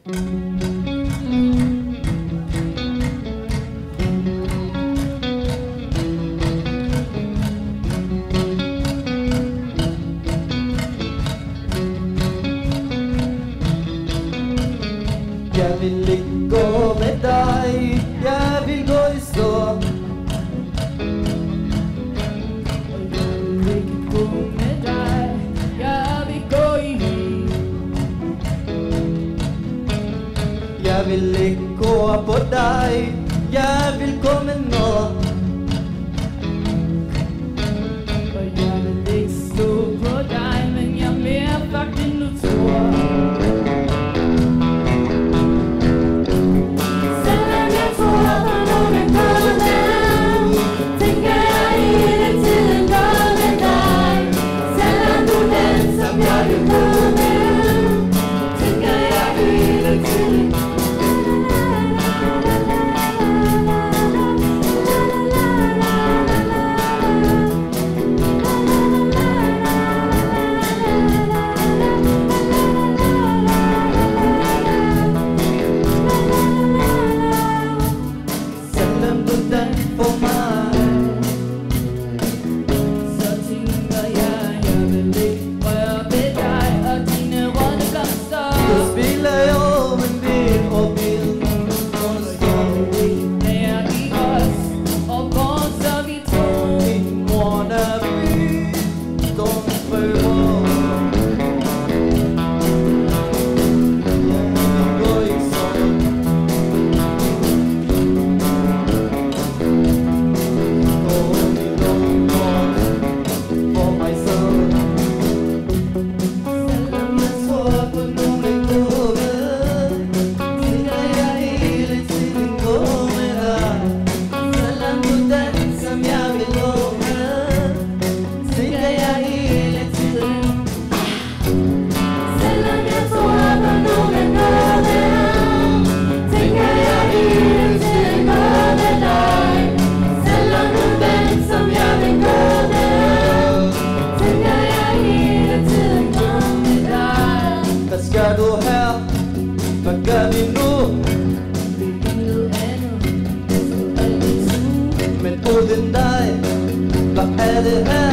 Jeg vil ikke gå med dig, jeg vil gå i stå. Jeg vil ikke gå med dig, jeg vil gå i hy. Jeg vil ikke gå på dig, jeg vil gå med noget. Og jeg vil ikke stå på dig, men jeg er mere faktisk end du tror. Gør du her? Hvad gør vi nu? Men uden dig, hvad er det her?